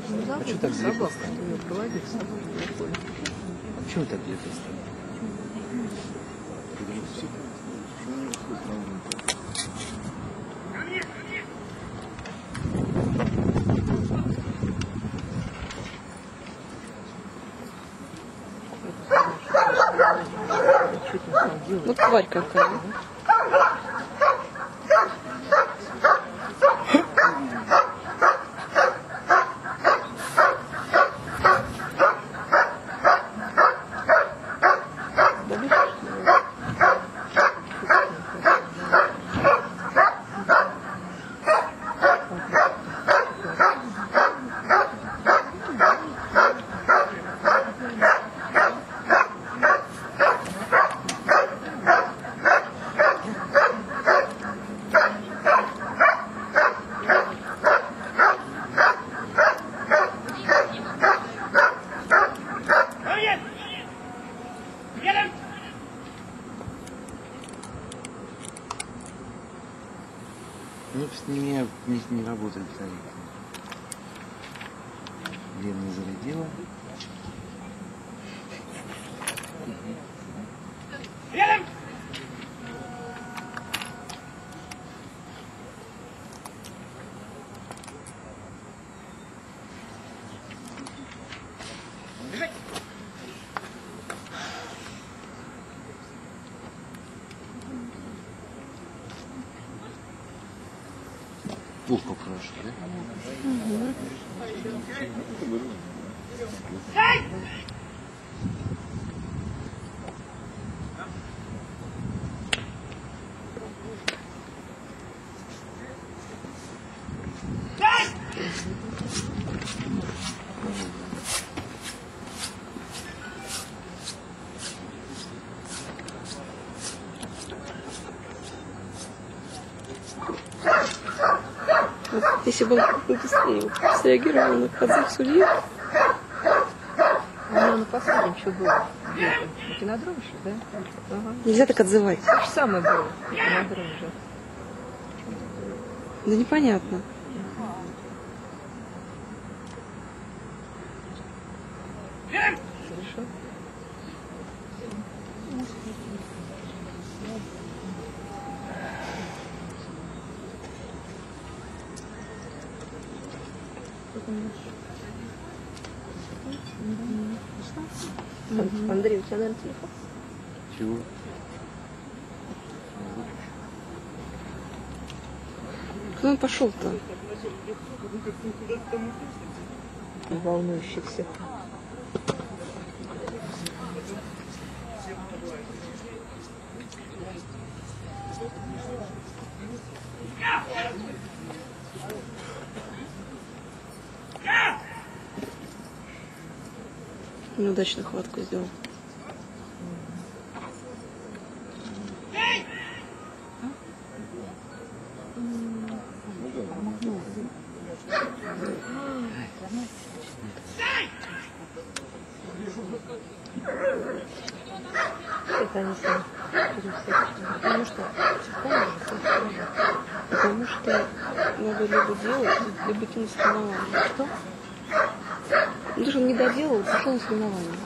А что так далеко стало? А почему так далеко стало? Ну, тварь какая. Ну, с ними не работает зарядка. Лена не зарядила. Пух попрошу, да? Угу. Если бы он быстрее среагировал на отзыв судьи. На последнем что было? Это на дрон же, да? Ага. Нельзя так отзывать. То же самое было. На дрон же. Да непонятно. Хорошо. Андрей, у тебя, наверное, телефон? Чего? Куда он пошел-то? Волнующихся. Неудачную хватку сделал. Это они сами Потому что надо либо делать, либо идти на соревнования. Что? Ну, то, что он не доделал, пошел на соревнования.